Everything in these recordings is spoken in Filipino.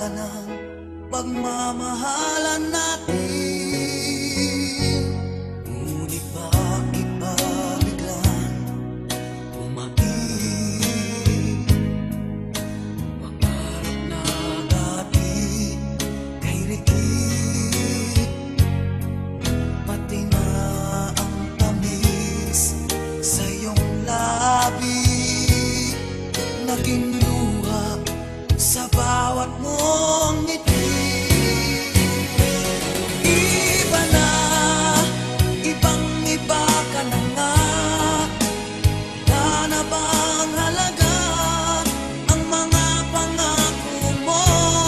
ng pagmamahalan natin. Ngunit bakit ba biglang umaib? Pangarap na dati kay rikit, pati na ang tamis sa iyong labi, naging luha sa bawat mong ngiti. Iba na, ibang-iba ka na nga. Wala na bang halaga ang mga pangako mo?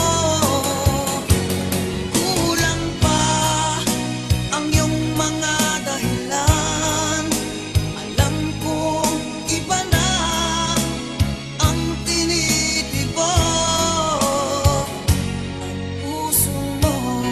Kulang pa ang iyong mga dahilan. Alam kong iba na ang tinitibok ng puso mo.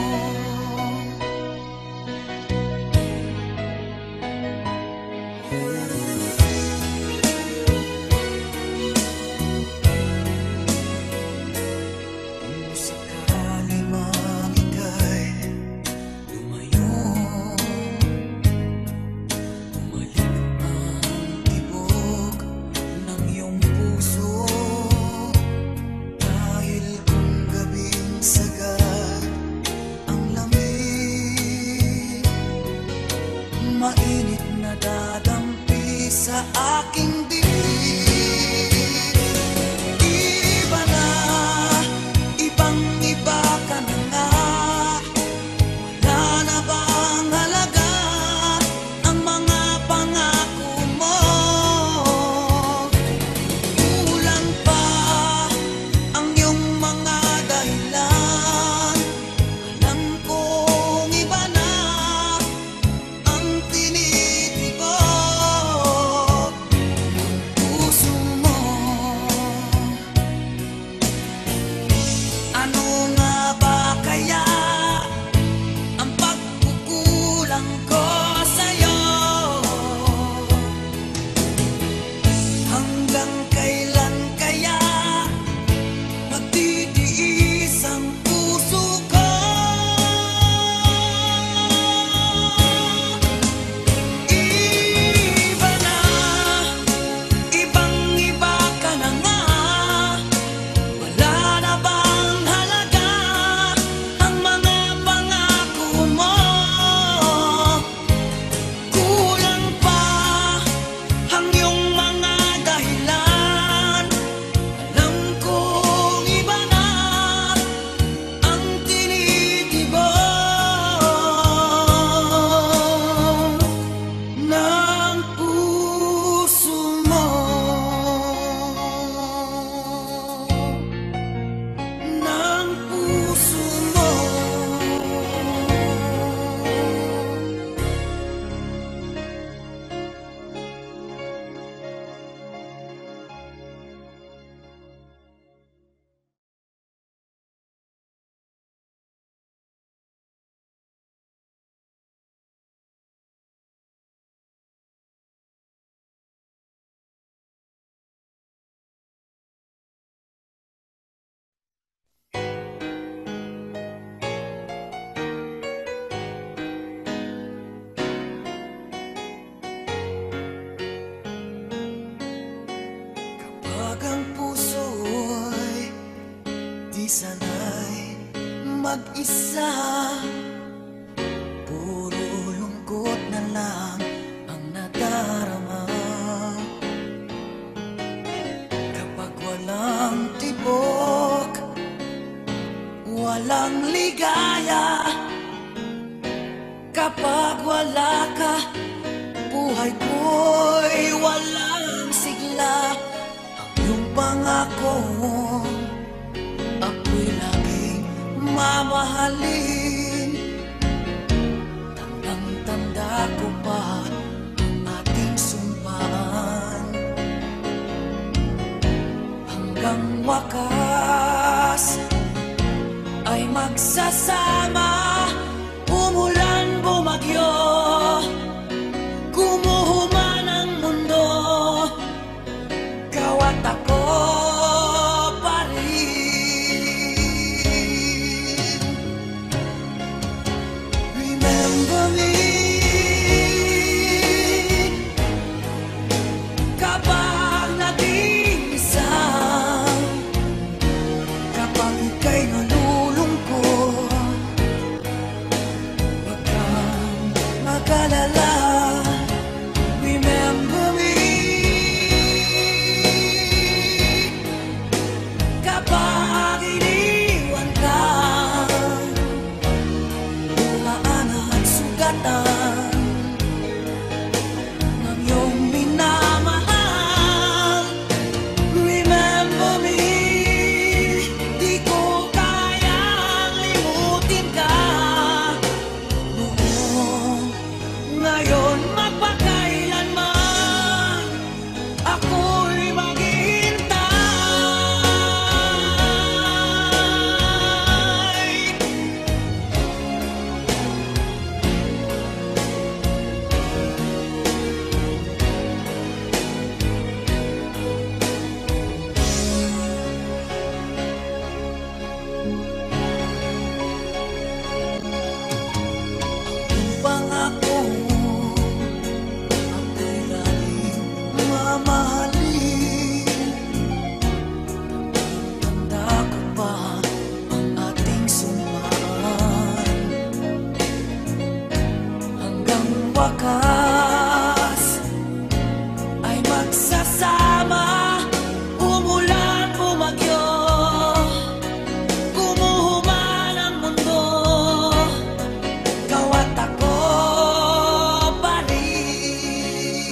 Kung sakali mang ika'y lumayo, bumalik ang tibok ng iyong puso. Dahil kung gabing sagad ang lamig, mainit na dadampi sa aking dibdib. Iba na, ibang-iba ka na nga. Wala na bang halaga ang mga pangako mo? Kulang pa ang iyong mga dahilan. Alam kong iba na ang tinitibok ng puso mo. Ano nga ba kaya ang pagkukulang ko sa'yo? Hanggang kailan kaya magtitiis ang puso ko? Iba na, ibang-iba ka na nga. Wala na bang halaga ang mga pangako mo? Kulang pa ang iyong mga dahilan. Alam kong iba na ang tinitibok ng puso mo. Ng puso mo. Kapag ang puso'y di sanay mag-isa, puro lungkot na lang ang nadarama. Kapag walang tibok, walang ligaya. Kapag wala ka, buhay ko'y walang sigla. Ang iyong pangako, ako'y laging mamahalin. Tandang-tanda ko pa ang ating sumpaan. Hanggang wakas ay magsasama. Umulan, bumagyo, gumuhuman ang mundo, ikaw at ako pa rin. Remember me kapag nag-iisa, kapag ika'y nalulungkot, huwag kang mag-alala. Remember me kapag iniwan ka, luhaan at sugatan ng iyong minamahal. Remember me, di ko kayang limutin ka noon, ngayon, magpakailanman ako'y maghihintay. Ang pangako ako'y laging mamahalin. Tanda ko pa ang ating sumaan, hanggang wakas ay magsasama. Umulan, bumagyo, gumuhuman ang mundo, ikaw at ako pa rin.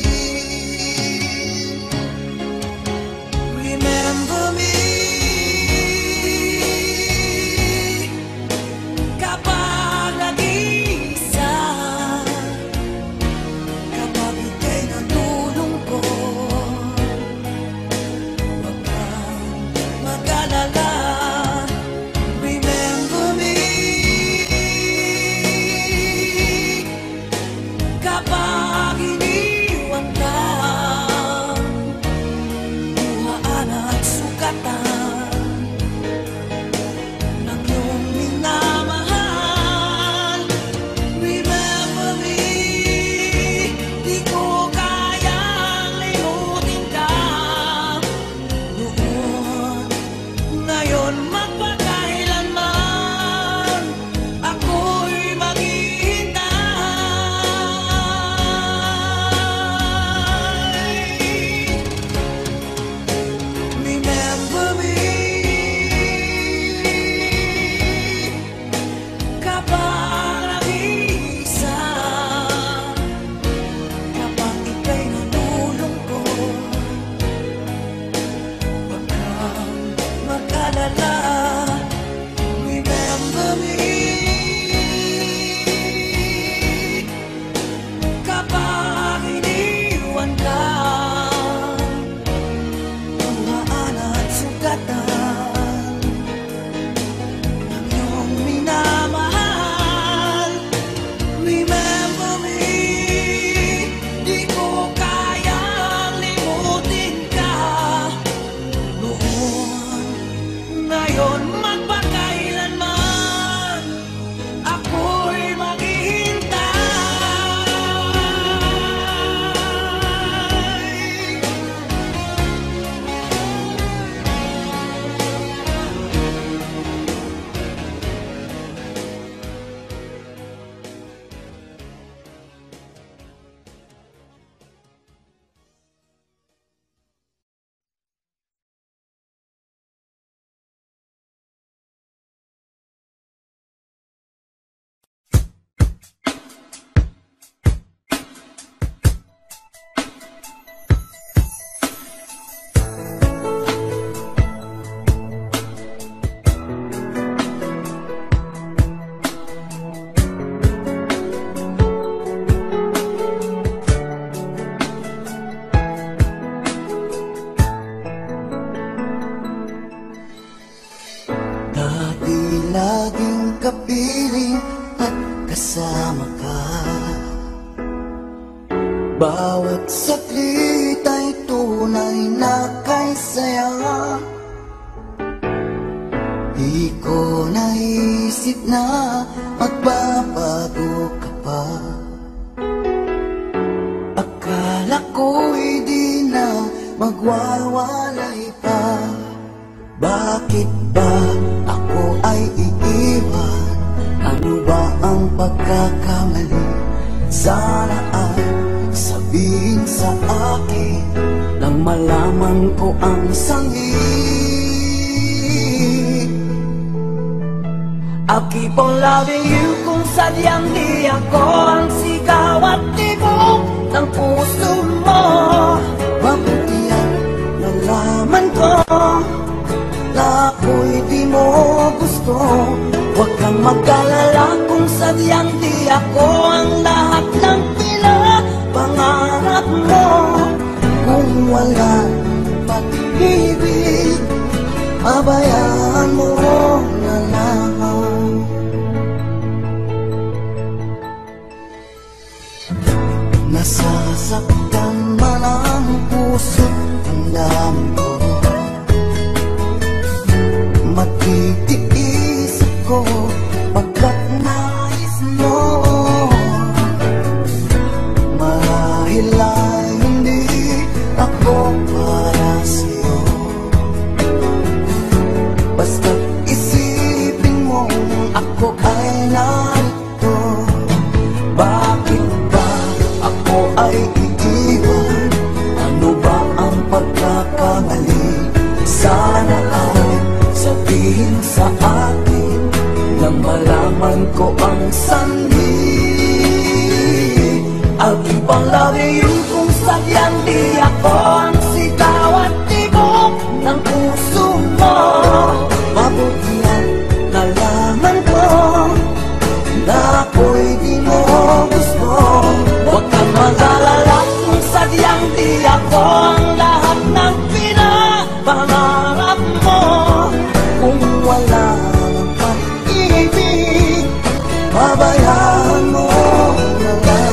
Remember me kapag nag-iisa, kapag ika'y nalulungkot, huwag kang mag-alala. Remember me kapag iniwan ka, luhaan at sugatan ng iyong minamahal. Remember me, di ko kayang limutin ka noon, ngayon, magpakailanman ako'y maghihintay. Remember me kapag nag-iisa, kapag ika'y nalulungkot, huwag kang mag-alala. Remember me kapag iniwan ka, luhaan at sugatan ng iyong minamahal. Remember me, di ko kayang limutin ka noon, ngayon, magpakailanman ako'y laging kapiling at kasama ka. Bawat saglit ay tunay na kay saya. Di ko naisip na magbabago pa. Akala ko'y di na magwawalay pa. Bakit ba ako ay iiwan? Ano ba ang pagkakamali? Sana ay sabihin sa akin nang malaman ko ang sangit. I'll keep on loving you kung sadyang di ako ang sigaw at tibok ng puso mo. Mabuti yan nalaman ko na ako'y di mo gusto. Huwag kang mag-alala kung sadyang di ako ang lahat ng pinapangarap mo. Kung wala pag-ibig, pabayaan mo na lang. Nasasaktan man ang puso't damdamin ko, matitiis ako pagkat nais mo. Marahil ay hindi ako para sa'yo, basta't isipin mo ako ay narito. Bakit ba ako ay iiwan? Ano ba ang pagkakamali? Sana ay sabihin sa akin nang malaman ko ang sanhi. I'll keep on loving you kung sadyang di ako ang sigaw at tibok ng puso mo. Mabuti yan nalaman ko na ako'y di mo gusto. Huwag kang mag-alala kung sadyang di ako ang lahat ng pinapangarap mo. Kung wala ng pag-ibig, pabayaan mo na lang.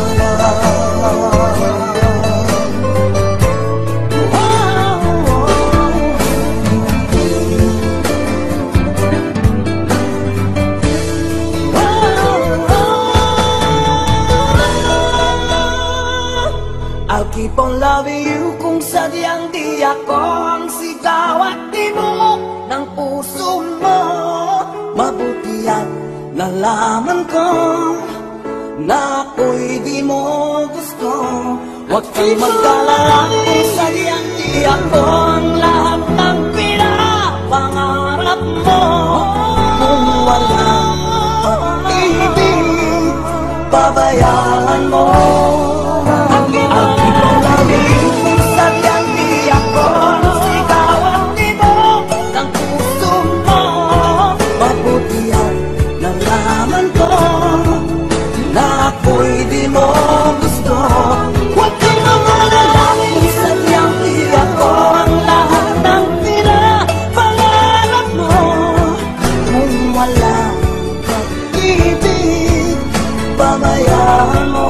I'll keep on loving you kung sadyang di ako ang sigaw at tibok ng puso mo. Mabuti at nalaman ko na ako'y di mo gusto. Huwag kang mag-alala kung sadyang di ako ang lahat ng pinapangarap mo. Kung wala pag-ibig, pabayaan mo. I'll keep on loving you kung sadyang di ako ang sigaw at tibok ng puso mo. Mabuti yan nalaman ko na ako'y di mo gusto. Huwag kang mag-alala kung sadyang di ako ang lahat ng pinapangarap mo. Kung wala pag-ibig, pabayaan mo.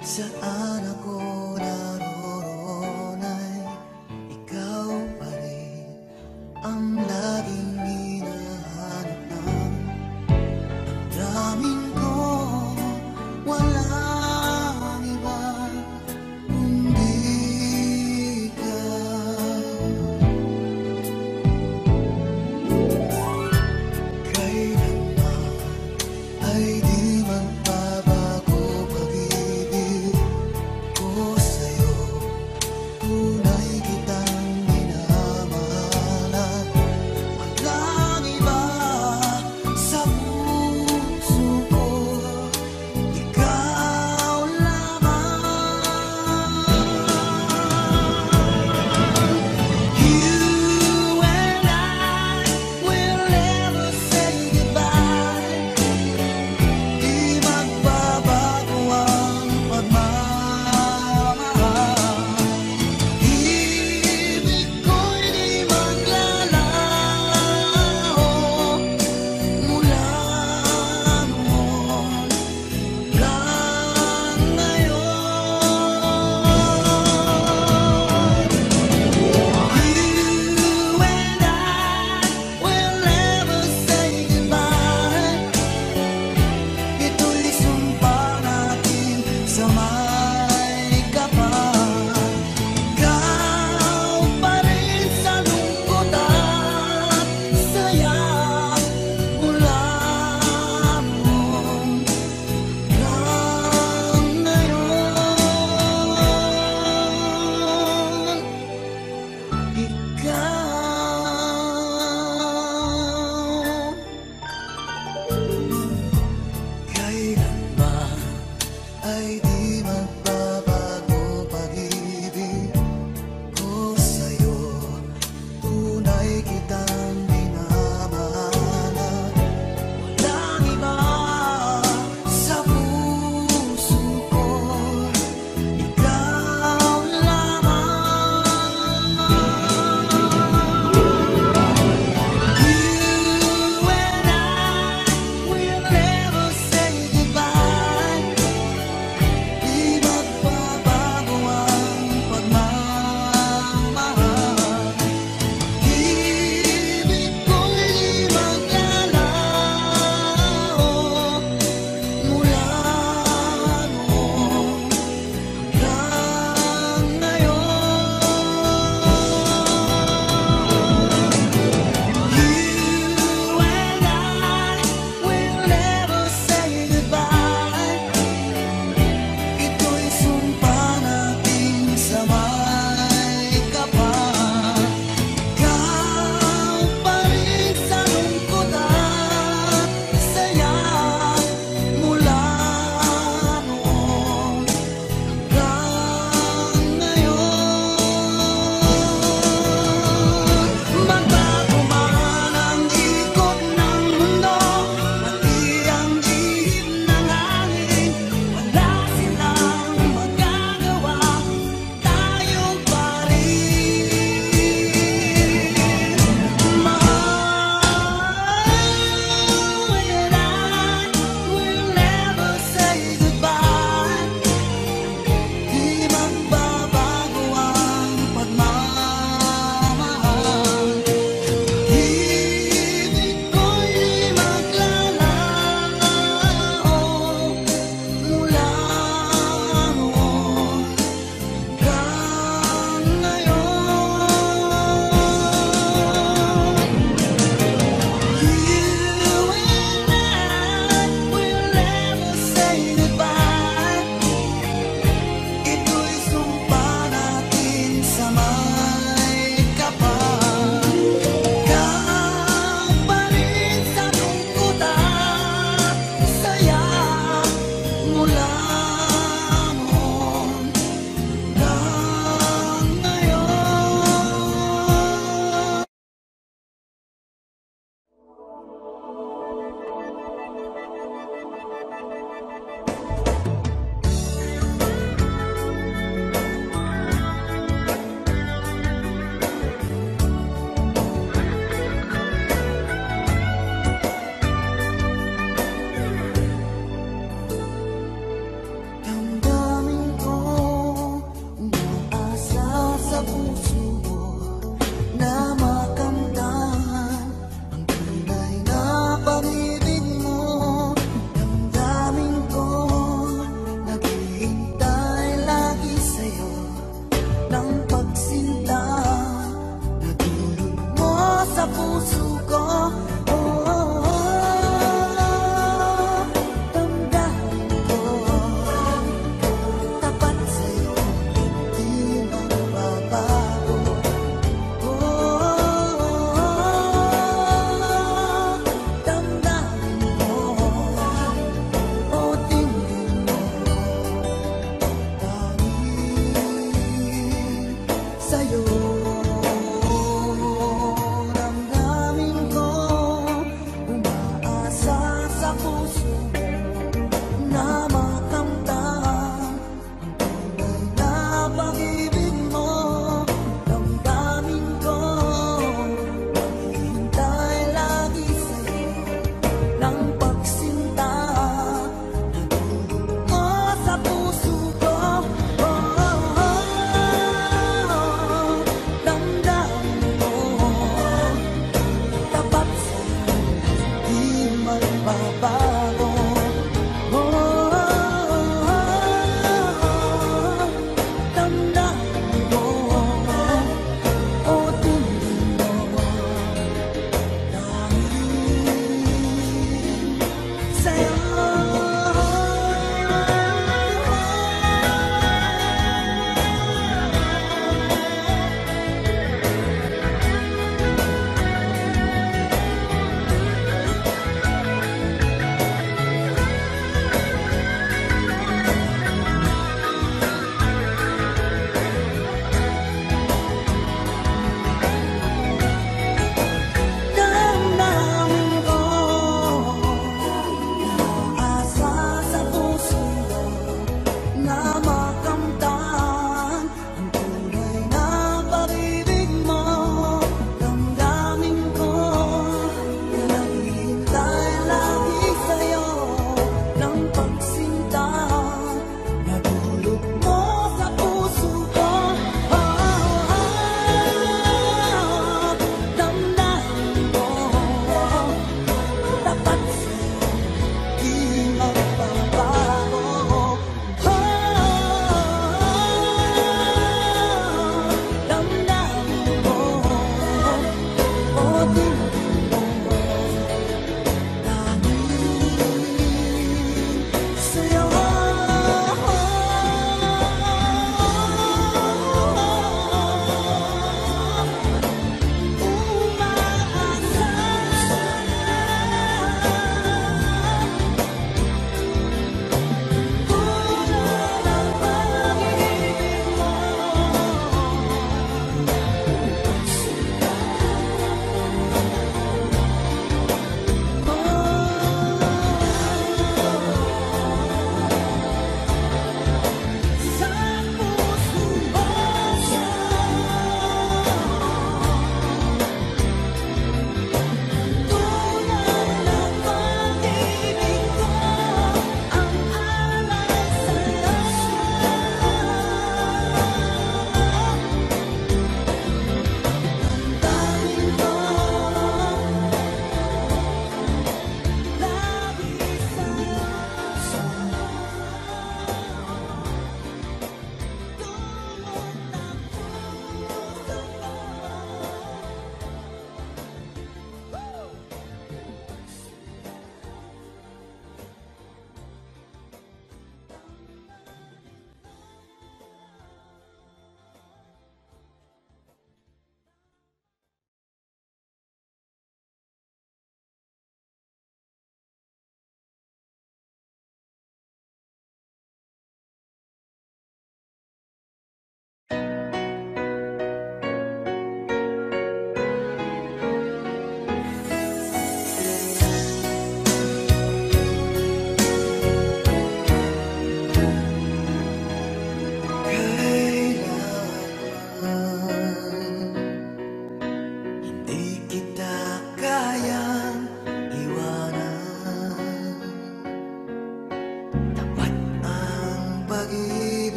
Saan ako naroon ay ikaw pa rin ang laging hinahanap ng damdamin ko. Walang iba kundi ikaw. Kailanman ay di magbabago pag-ibig ko sa'yo. Tunay kitang minamahalan. Walang iba sa puso ko, ikaw lamang. You and I will never say goodbye. Di magbabago ang pagmamahal. Ibig ko'y di maglalaho mula noon hanggang ngayon. You and I will never say goodbye. Ito'y sumpa natin sa may kapal. Ikaw pa rin sa lungkot at saya mula noon hanggang ngayon. Ikaw. Kailanman ay di magbabago pag-ibig ko sa'yo. Tunay kitang minamahalan. Walang iba sa puso ko, ikaw lamang. You and I will never say goodbye. Di magbabago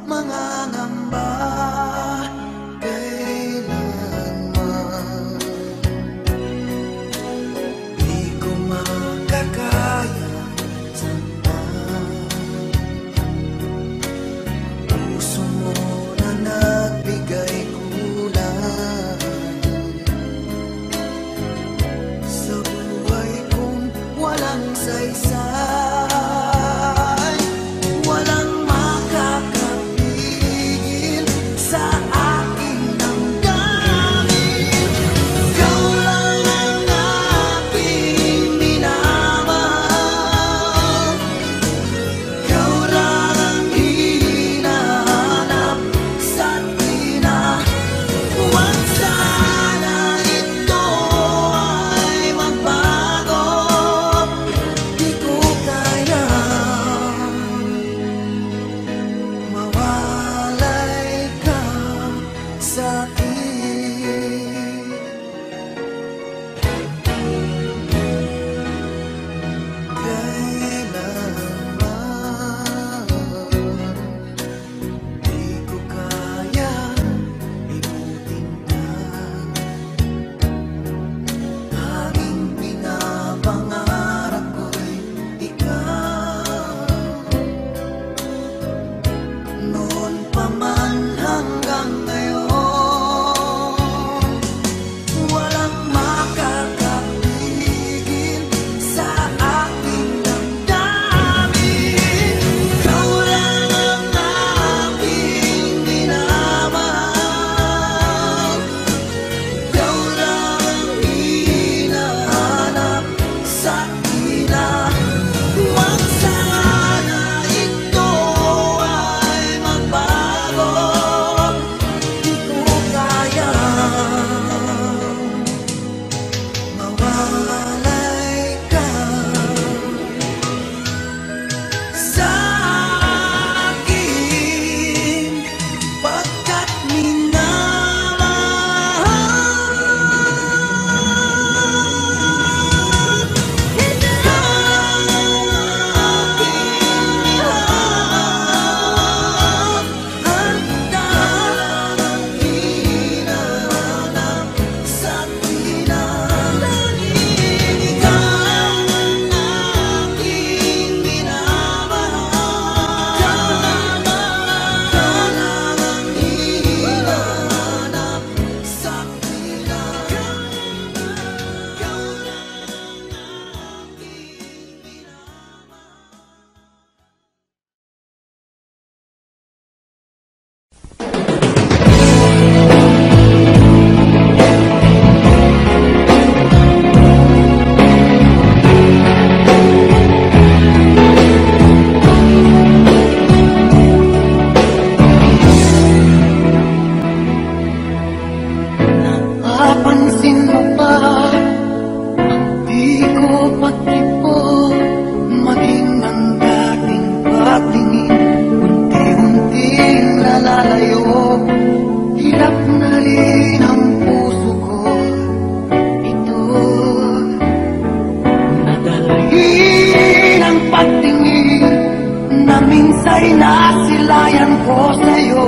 mangangamba kailanman. Di ko makakaya sandan puso mo na nagbigay kulang sa buhay kong walang saysay. Minsa'y nasilayan ko sa'yo.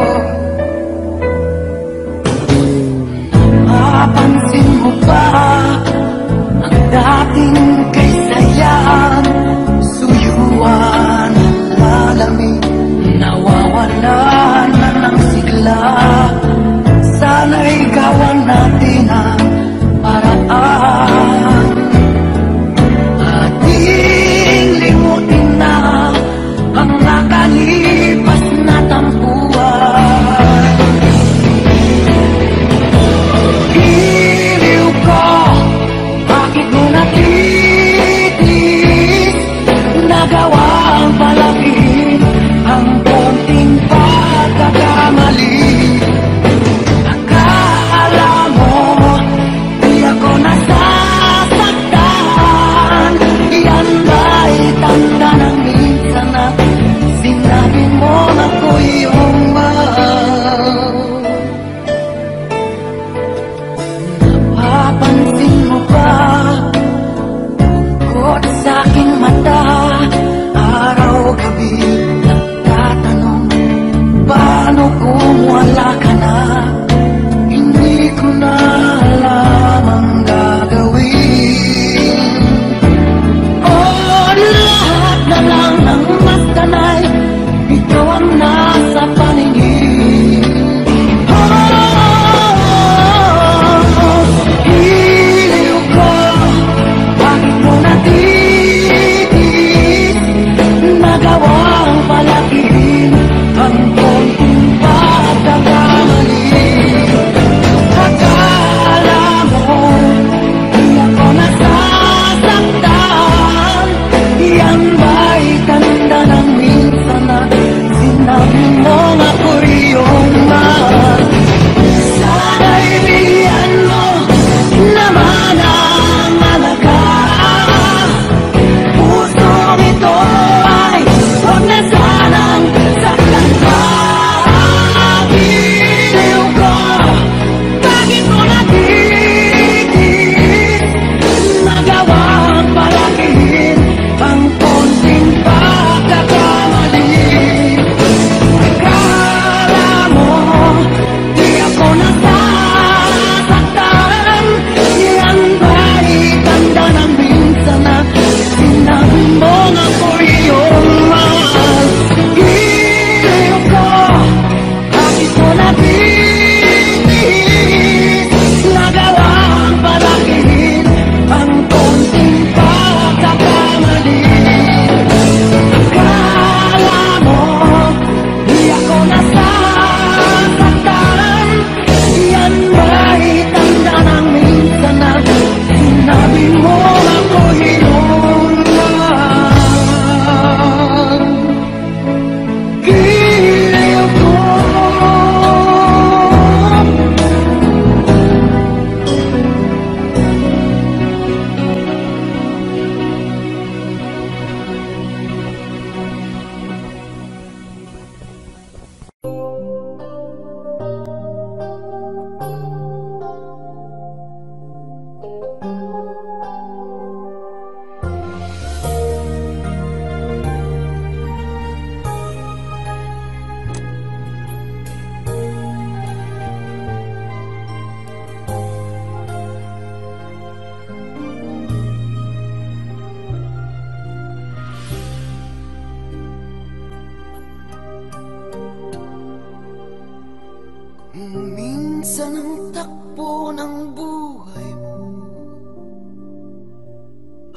Mapapansin mo ba ang dating kaysayaan? Suyuan, lalamig, nawawalan na ng sigla. Sana'y gawan natin ang paraan. Ating limutin na ang nakalipas na tampo.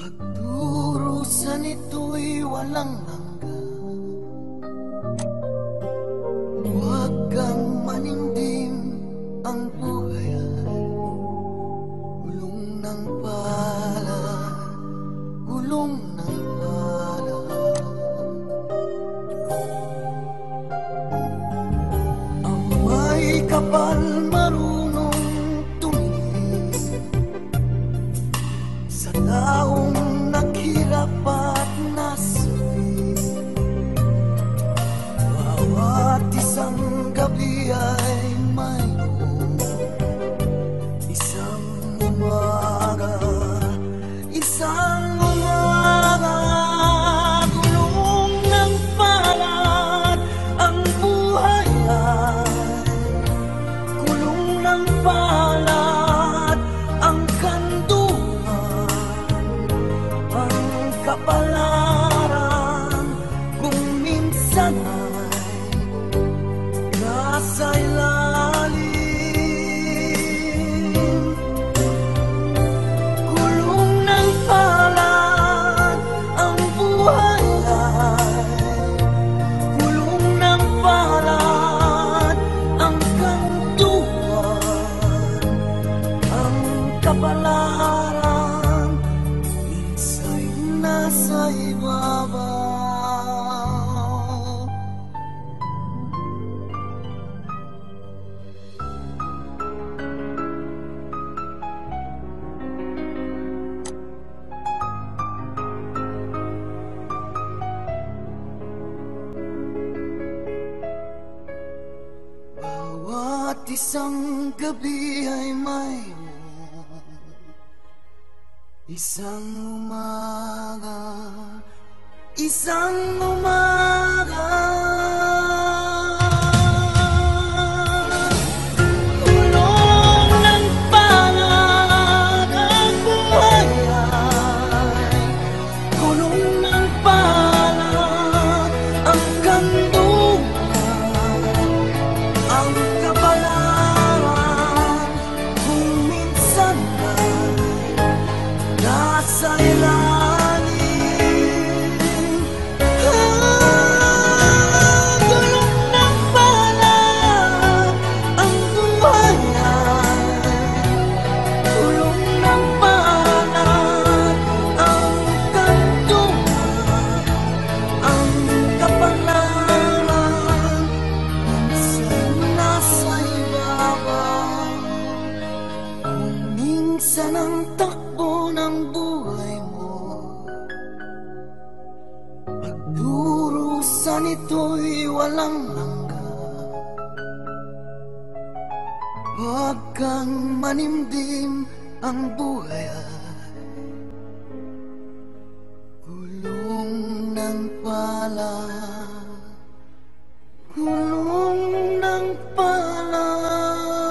Pagdurusan ito'y walang hanggan. Huwag kang manindim, ang buhay ay gulong ng palad, gulong ng palad. Ang may kapal marunong tumingin sa taong naghirap at nasakit. Bawat isang gabi ay mayroong isang umaga, isang umaga. Gulong ng palad, ang buhay ay gulong ng palad, ang kanduhan, ang kapalaran. Kung minsan ay nasa ilalim, gulong ng palad, ang buhay ay gulong ng palad, ang kanduhan, ang kapalaran. Minsa'y nasa ibabaw. Bawat isang gabi ay mayroong isang umaga, isang umaga. Gulong ng palad, ang buhay ay gulong ng palad, ang kanduhan, ang kapalaran. Kung minsan ay nasa ilalim, gulong ng palad, ang buhay ay gulong ng palad, ang kanduhan, ang kapalaran. Minsan nasa ibabaw, kung minsan ang takbo ng buhay mo, pagdurusan ito'y walang hanggan. Huwag kang manimdim, ang buhay ay gulong ng palad, gulong ng palad.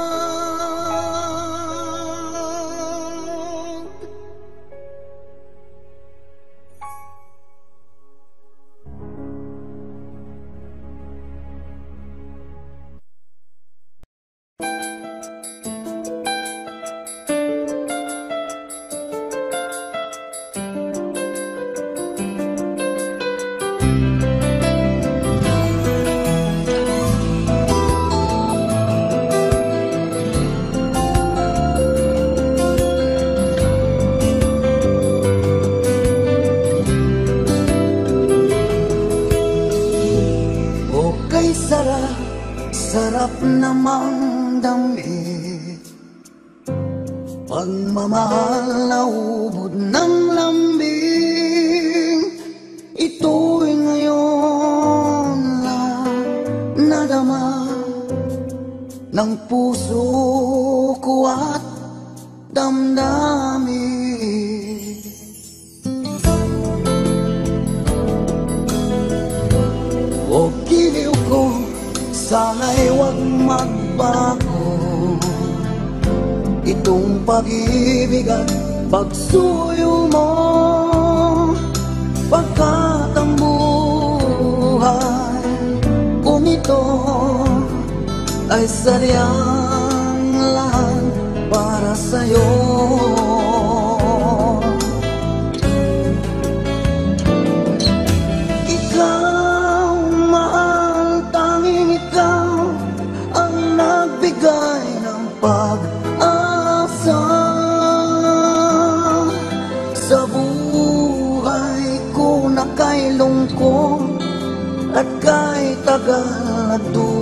Okay, sarap namang damhin, pagmamahal na ubod ng lambing. Ito'y ngayon lang nadama ng puso ko at damdamin. O giliw ko, sana'y huwag magbago. Itong pag-ibig at pagsuyo mo, pagkat ang buhay kung ito ay sadyang lahat para sa'yo. buhay ko na kay lungkot at kay tagal na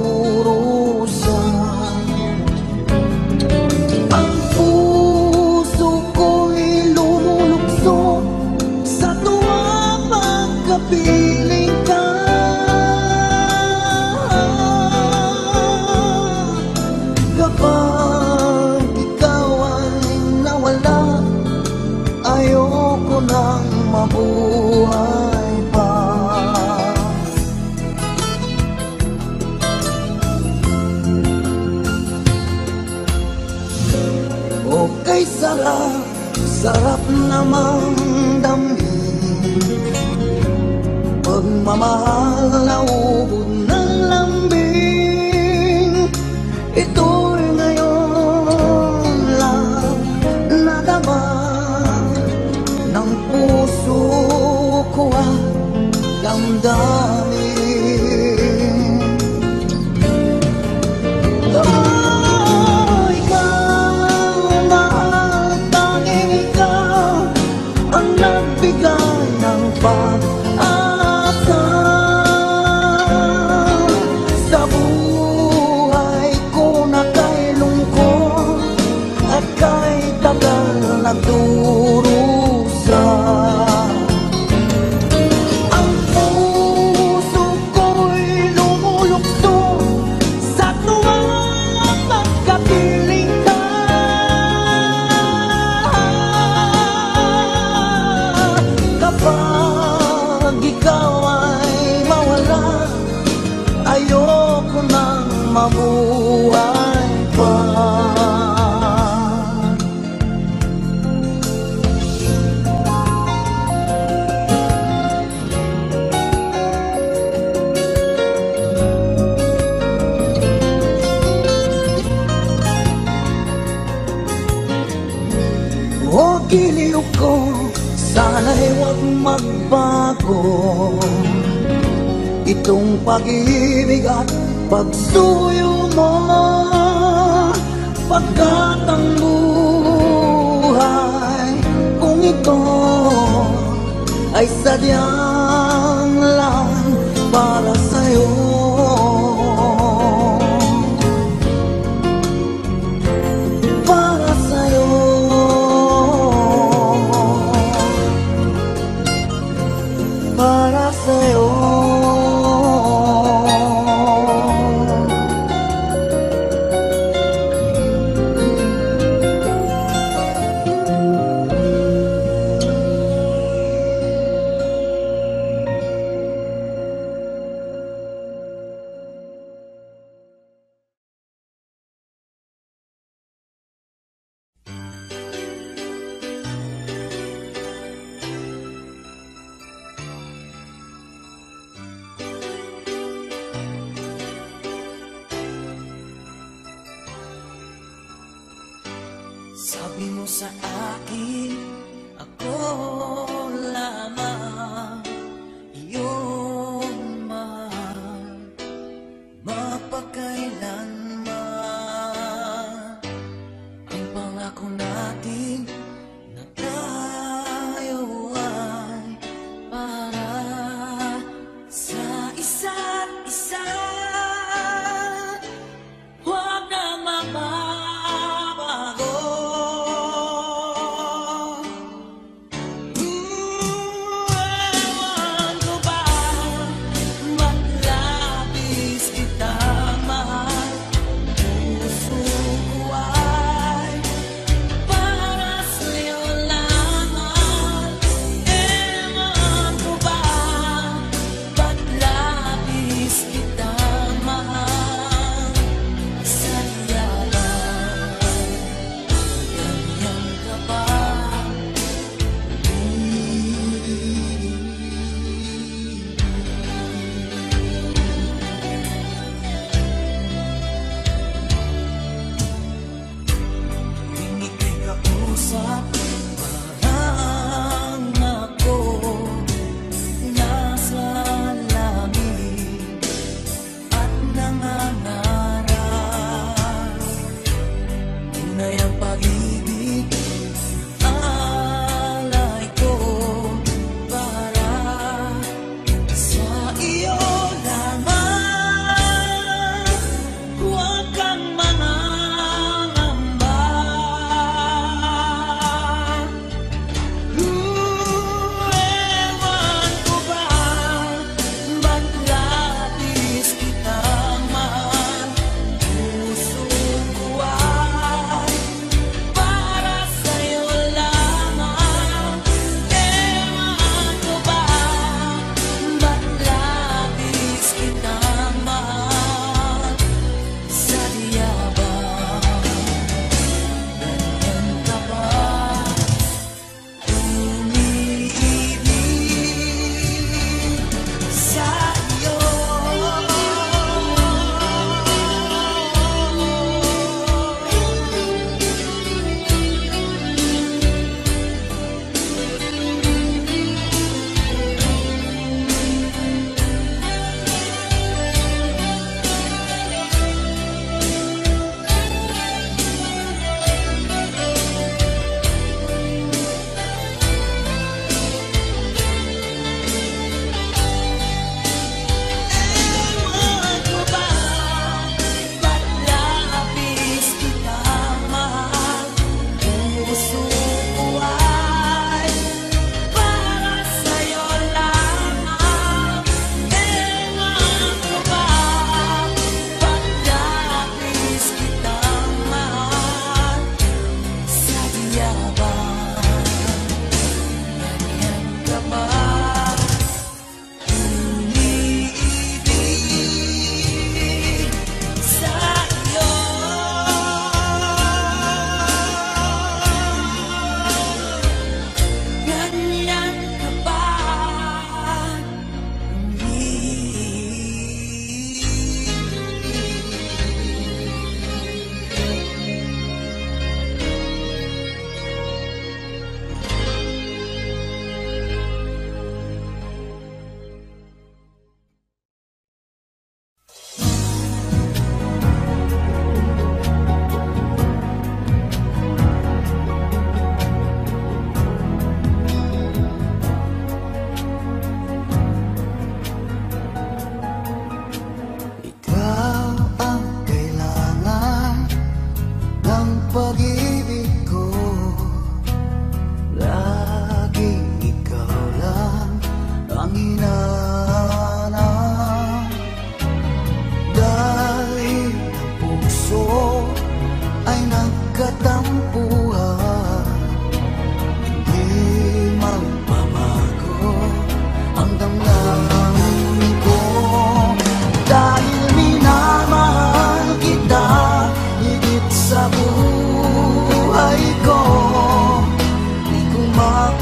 durusan. Ang puso ko'y lumulukso sa tuwang pagkapiling ka. Kapag ikaw ay nawala, ayoko nang mabuhay pa. Okay, sarap, sarap namang damhin pagmamahal na ubod ng lambing. Ito'y ngayon lang nadama ng puso ko at damdamin. Nagbigay ng pag-asa sa buhay ko na kay lungkot at kay tagal na durusa. Ang puso ko'y lumulukso sa tuwang pagkapiling ka. Kapag ikaw ay mawala, ayoko nang mabuhay pa. O giliw ko, sana'y huwag magbago itong pag-ibig at pagsuyo mo, pagkat ang buhay kung ito ay sadyang lang para sa'yo. Para sa'yo, para sa'yo. Sabi mo sa akin, ako lamang iyong mahal, mapagkailanman. Ang pangako natin na tayo ay para sa isa't isa. Huwag na magbabago.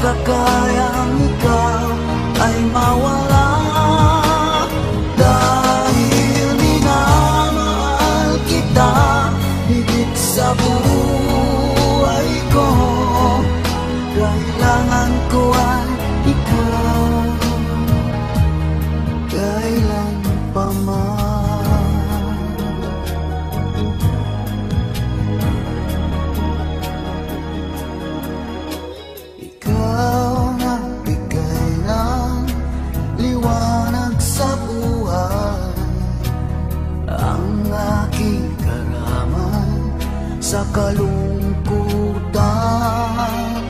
makakayang ikaw ay mawala. Dahil minamahal kita higit sa buhay ko, kailangan ko ay ikaw, kailan pa man. Ikaw na bigay ng liwanag sa buhay, ang aking karaman sa kalungkutan.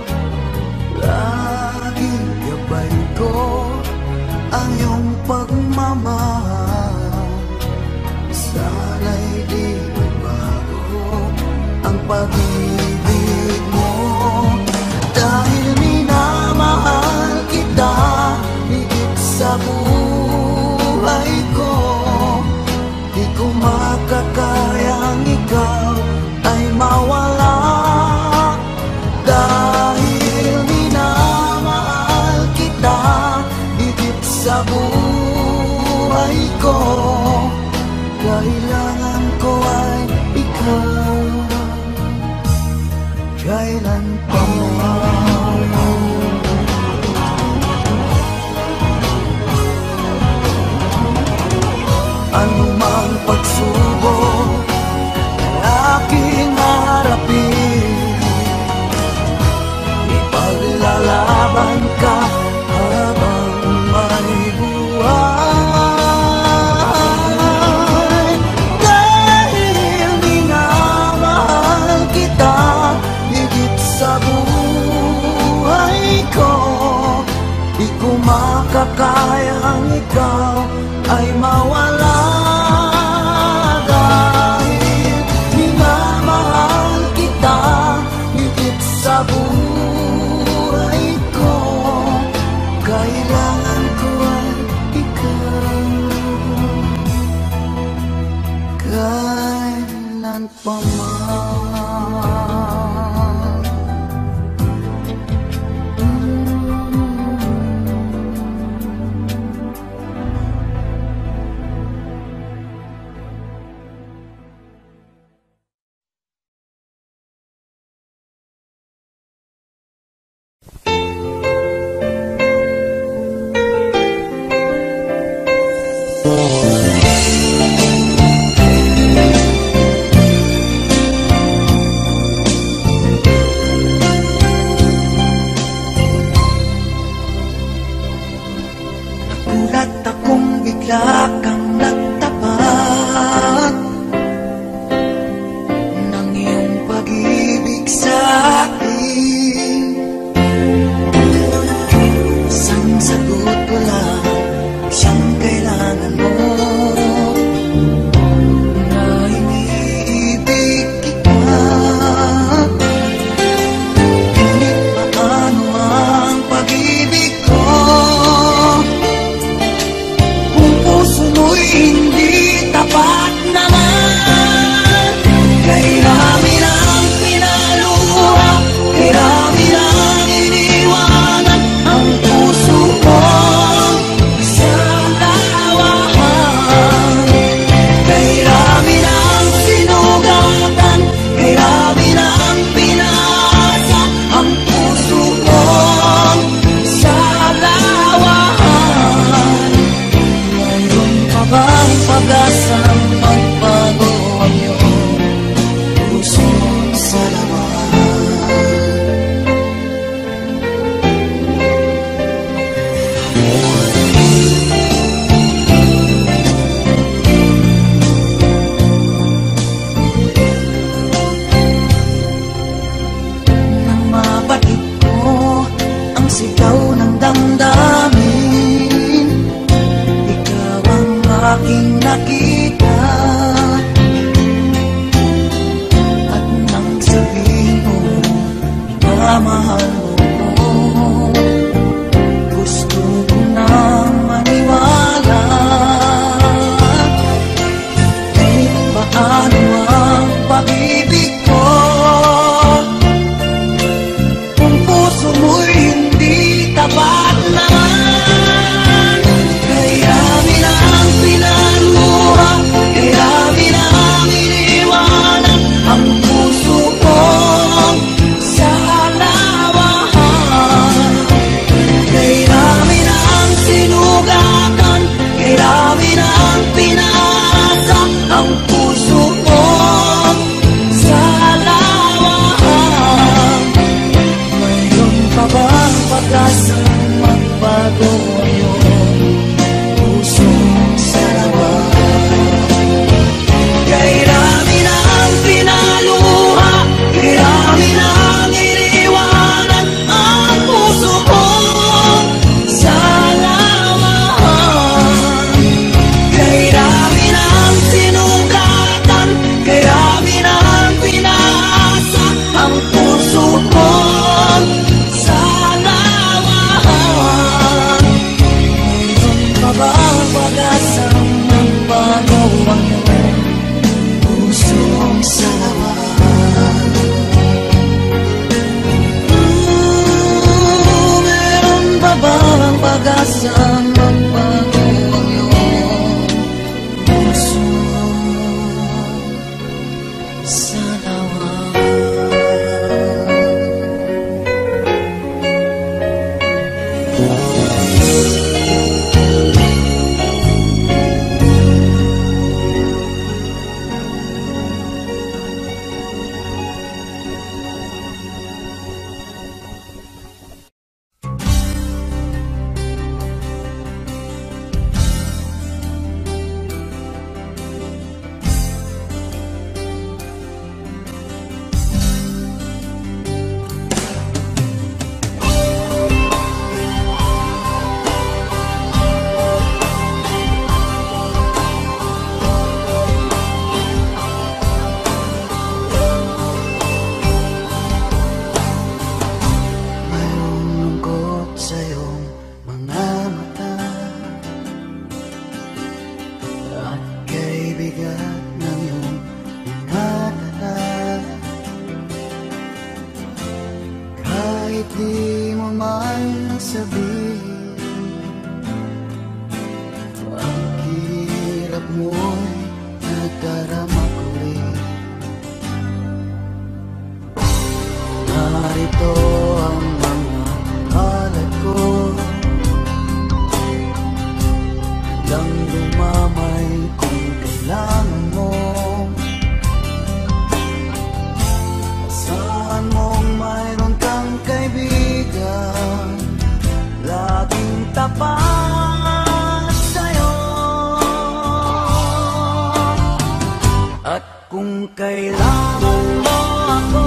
Laging gabay ko ang iyong pagmamahal, sana'y di magbago ang pag-ibig mo. Dahil minamahal kita higit sa buhay ko, di ko makakayang ikaw ay mawala. Dahil minamahal kita higit sa buhay ko, kailangan ko ay ikaw, kailan pa man. Anumang pagsubok na aking harapin, ipaglalaban ka habang may buhay. Dahil minamahal kita higit sa buhay ko, di ko makakayang ikaw ay mawala. Dahil minamahal kita higit sa buhay ko, kailangan ko ay ikaw, kailan pa man. Nagulat akong bigla kang nagtapat ng iyong pag-ibig sa akin. Isang sagot ko lang, siyang kailangan mo, na iniibig kita. Ngunit paano ang pag-ibig ko kung puso mo'y hindi tapat naman? Kay rami ng pinaluha, kay rami ng iniwanan ang puso ko sa lawahan. Kay rami ng sinugatan, kay rami ng pinasa ang puso ko sa lawahan. Mayroon pa bang pag-asang magbago ang iyong puso sa laman? Nang mabatid ko ang sigaw ng damdamin, ikaw ang aking nakita. At nang sabihin mo na mahal mo ko, gusto ko nang maniwala. Kahit paano ang pag-ibig ko, kung puso mo'y hindi magbago ang iyong pusong salawa. Kay rami na ang pinaluha, kay rami na ang iniwanan ang puso ko sa lawan. Kay rami na ang sinugatan, kay rami na ang pinaasa ang puso ko sa lawan. Mayroon pa ba ang pag-asang magbago ang iyong pusong salawan? Meron pa ba ang pag-asang magbago ang iyong pusong salawan? Mayroong lungkot sa iyong mga mata, at kay bigat ng iyong pinagdadala. Kahit di mo man sabihin, ang hirap mo'y nagdarama ko rin. Narito ang mga palad ko, handang dumamay kung kailangan mo. Asahan mong mayroon kang kaibigan, laging tapat sa'yo. At kung kailangan mo ako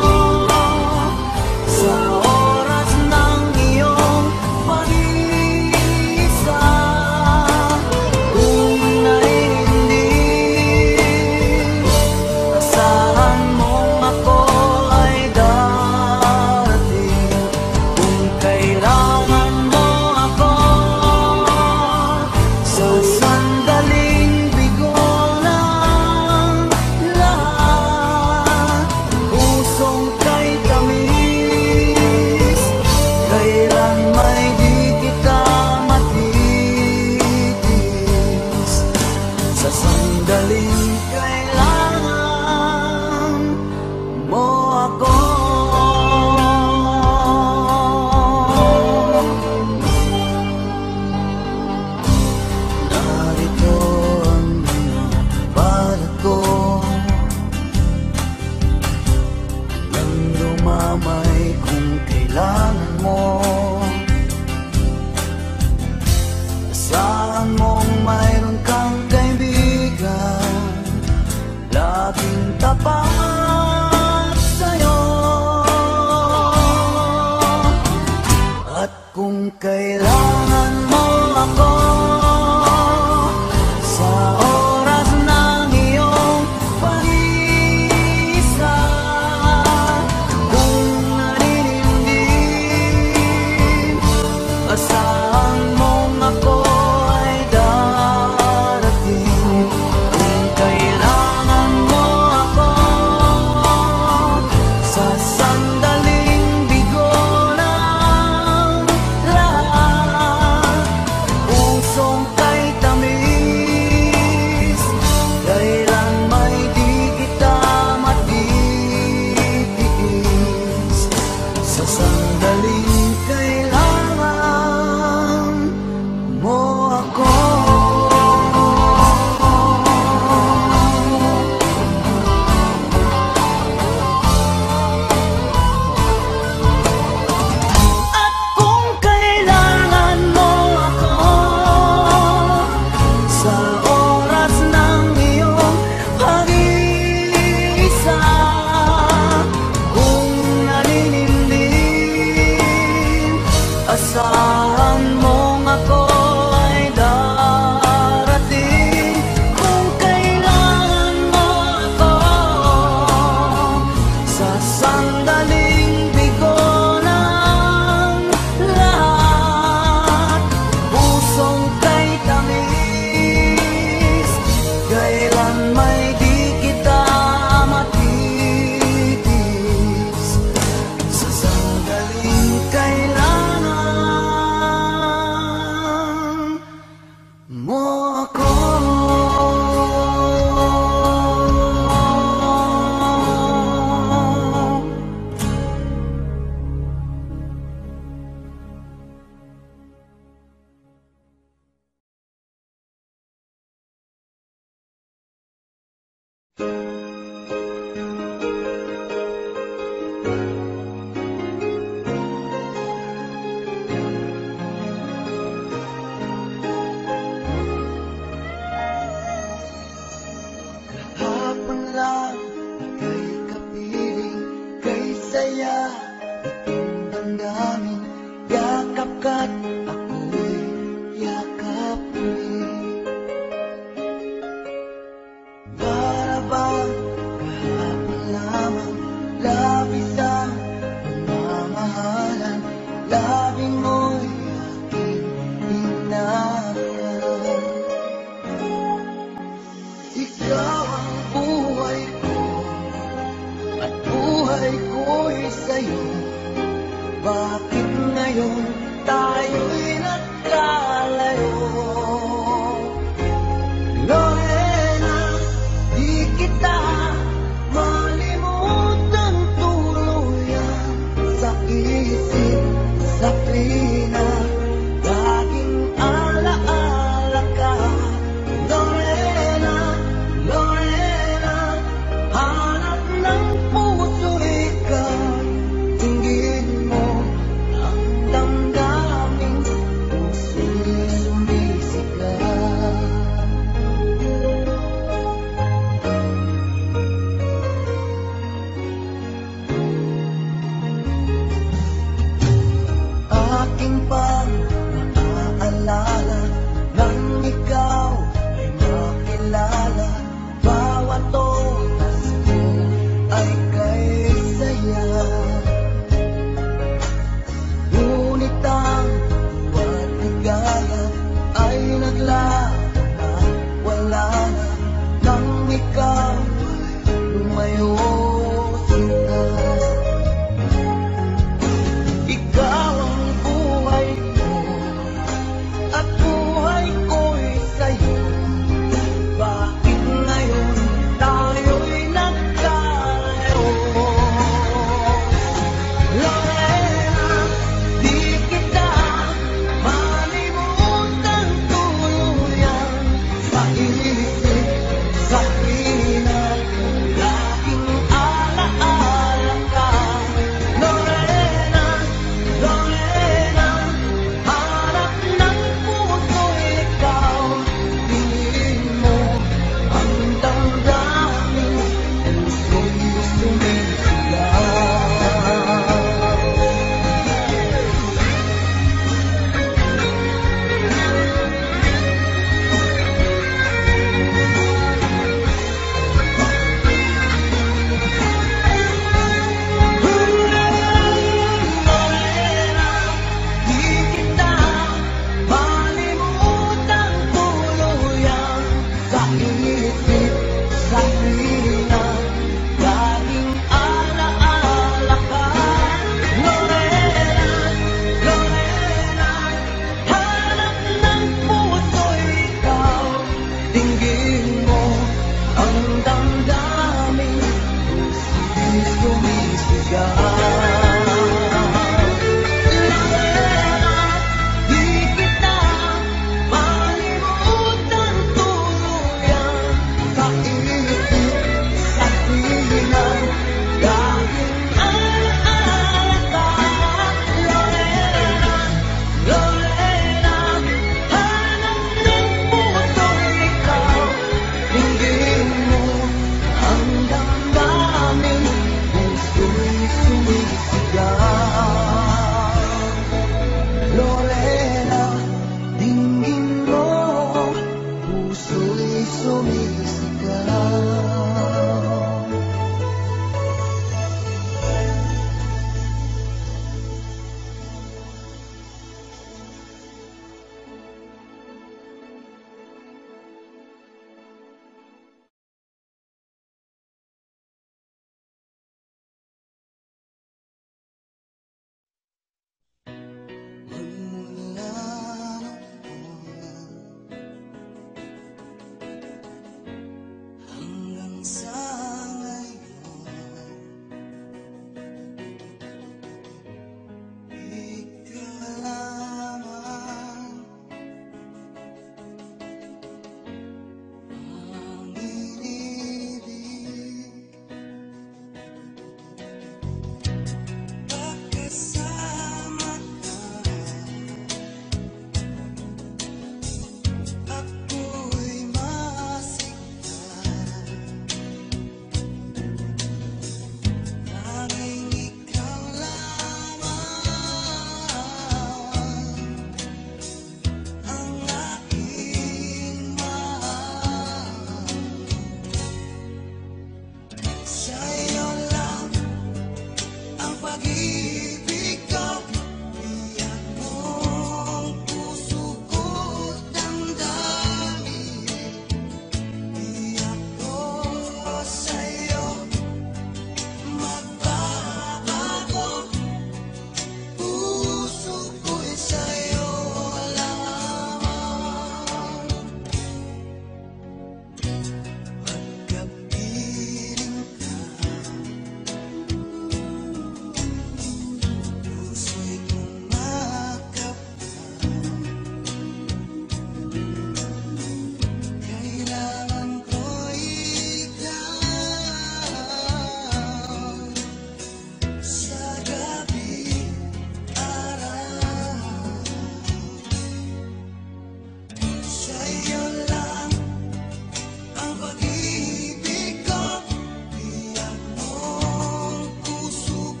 sa oras ng iyong pag-iisa, kung naiindig, asahan mong ako ay darating. Kung kailangan mo ako sa sandaling bigo ng lahat, pusong kay tamis, kailan may di kita matitis. Sa sandaling kailangan mo ako, narito ang mga balak ko, nang lumamay kung kailangan mo. Asahan mong mayroon kang kaibigan, laging tapat sa'yo. At kung kailangan mo ako sa oras ng iyong pag-iisa, kung naninindig, asahan mong ako ay darating. Kung kailangan mo ako sa sandaling bigo ng lahat, pusong kay tamis, kailan may di kita matitiis. Sa sandaling kailangan Asahan mong ako ay darating kung kailangan mo ako. Sa sandaling bigo ng lahat, pusong kay tamis, kailan may di kita matitis. Sa sandaling kailangan mo ako. Hapon lang kay kapiling, kay saya itong damdamin. Yakap ka't ako'y yakap uli. Para bang kahapon lamang, labis ang pagmamahalan, labing mo'y aking inaral. Ikaw ang buhay ko, at buhay ko'y sa'yo. Bakit ngayon tayo'y nagkalayo? Lorena, di kita malimutan tuluyan. Sa isip, sa tuwina, laging alaala ka. Lorena, Lorena, hanap ng puso ikaw. Tingin mo ang damdaming puso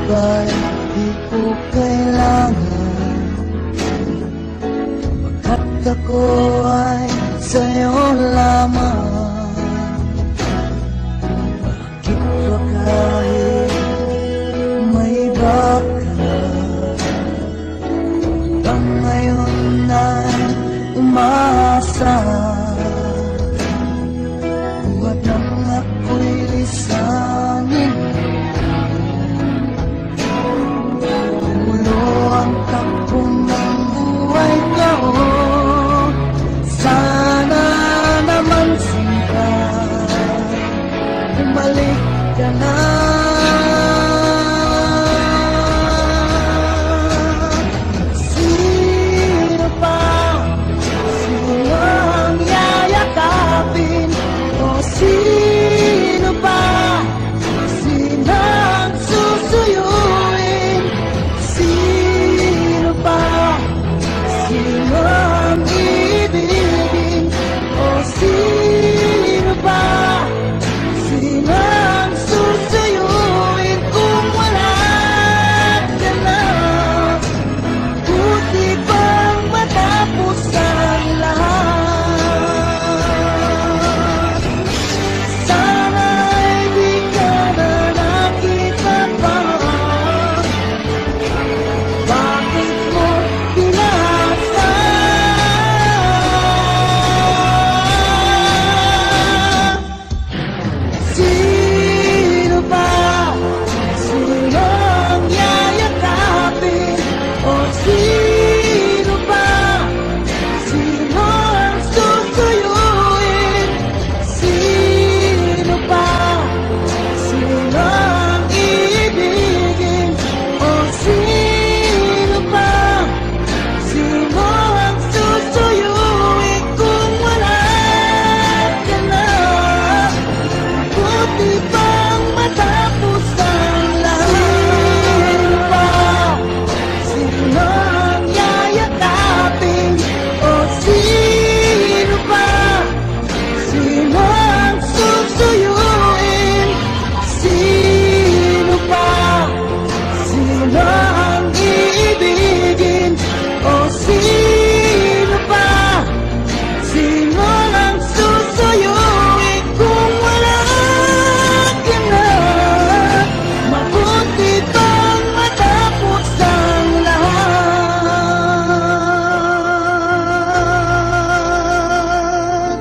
ba'y di ko kailangan, pagkat ako ay sa'yo lamang. Bakit ba kahit may iba ka, hanggang ngayon ay umaasa? Buhat nang ako'y lisanin, ulo ang takbo ng buhay ko. Sana naman sinta, bumalik ka na. Sino pa, sino ang yayakapin? O sino pa, sino ang susuyuin? Sino pa, sino ang ibigin? O sino pa, sino ang susuyuin kung wala ka na? Buti bang matapos ang lahat? Sana'y di ka na nakita pa. Bakit mo pinasa? Sino pa, sino ang yayakapin? O sino pa, sino ang susuyuin? Sino pa, sino ang ibigin? O sino pa, sino ang susuyuin kung wala ka na? Buti bang matapos ang lahat? Sino pa, sino ang yayakapin? O sino pa, sino ang susuyuin? Sino pa, sino ang ibigin? O sino pa, sino ang susuyuin kung wala ka na? Mabuti bang matapos ang lahat?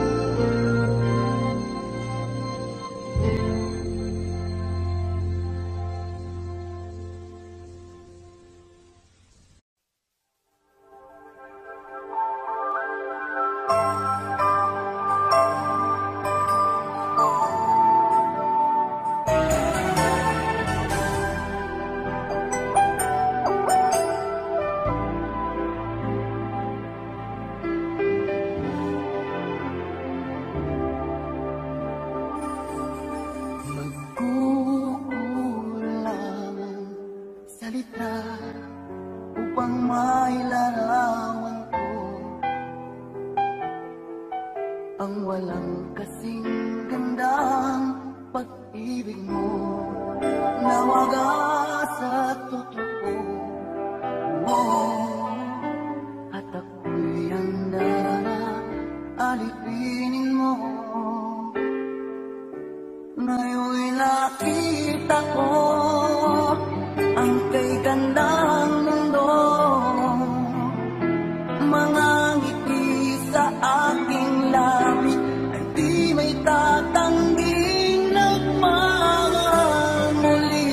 Magkukulang ang salita upang mailarawan ko ang walang kasing gandang pag-ibig mo na wagas at totoo. At ako'y handa na alipinin mo. Ngayon'y nakita ko ang kay gandang mundo, mga ngiti sa aking labi ay di may tatangging nagmamahal muli.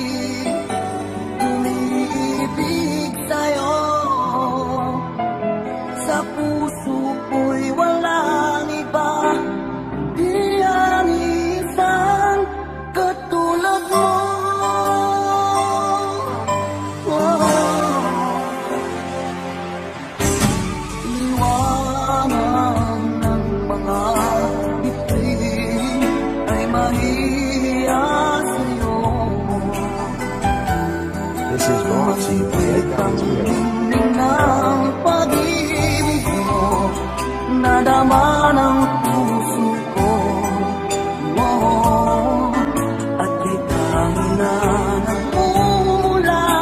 Tumiibig sa'yo, sa puso ko'y walang iba, di ang isang katulad mo. Liwanag ng mga bituin ay mahihiya sa'yo. This is brought to you by Edgar's Grill. Ng pag-ibig mo, nadama ng puso ko. At ika'y na nagmumula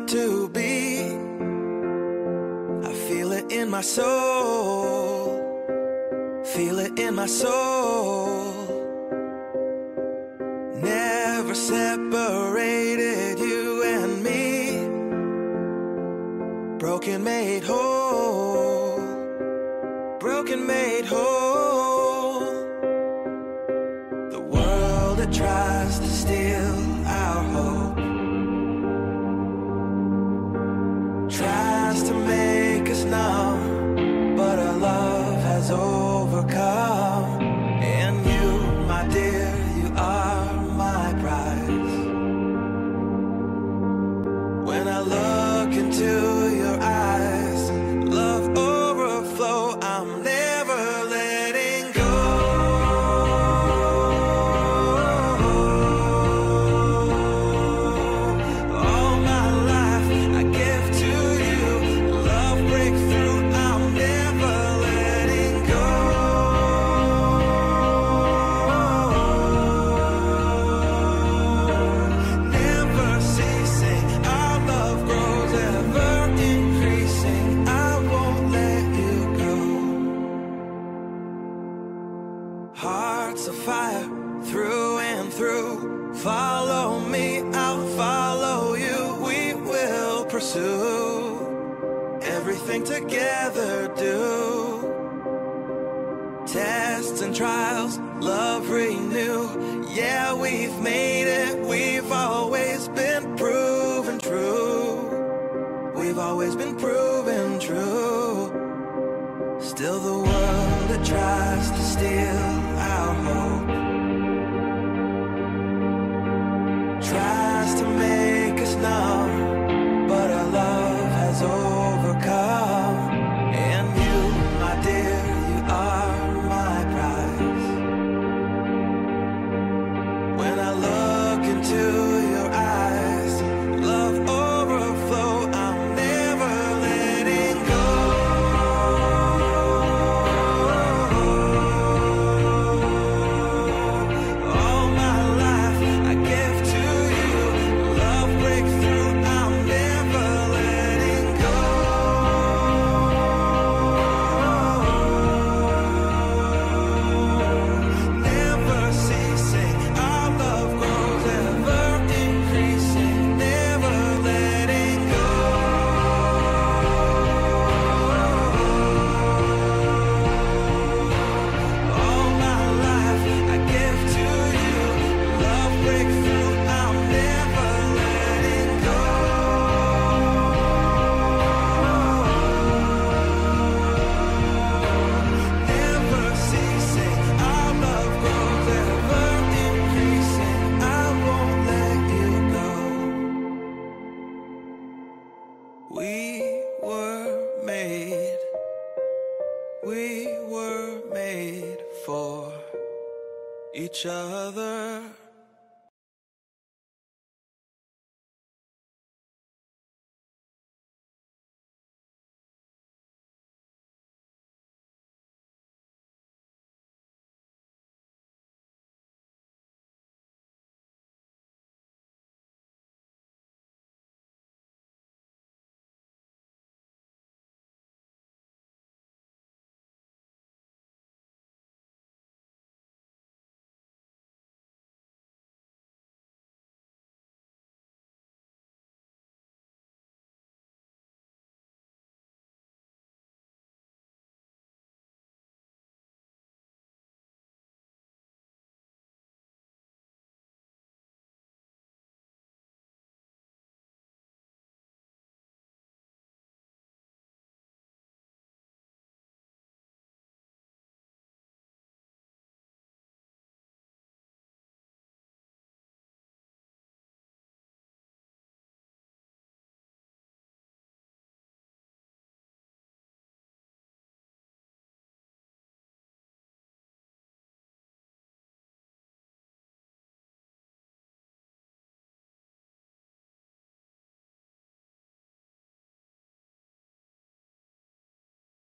meant to be. I feel it in my soul, feel it in my soul. Never separated you and me. Broken made whole, broken made whole. The world that tries to steal our hope tries to make us numb, but our love has overcome. And you, my dear, you are my prize. When I look into your eyes, love overflow, I'm never letting go. All my life I give to you, love breakthrough, I'm never letting go. Never ceasing, our love grows ever increasing, I won't let you go. Hearts of fire through and through, follow me, I'll follow you. We will pursue everything together, do tests and trials, love renew. Yeah, we've made it, we've always been proven true. We've always been proven true. Still the world that tries to steal our hope tries to make us numb, but our love has overcome. And you, my dear, you are my prize. When I look into your eyes, love overflow, I'm never letting go. All my life I give to you, love breakthrough, I'm never letting go. Never ceasing, our love grows ever increasing, never letting go. All my life I give to you, love breakthrough, I'm never letting go. Never ceasing, our love grows ever increasing, I won't let you go. We were made for each other.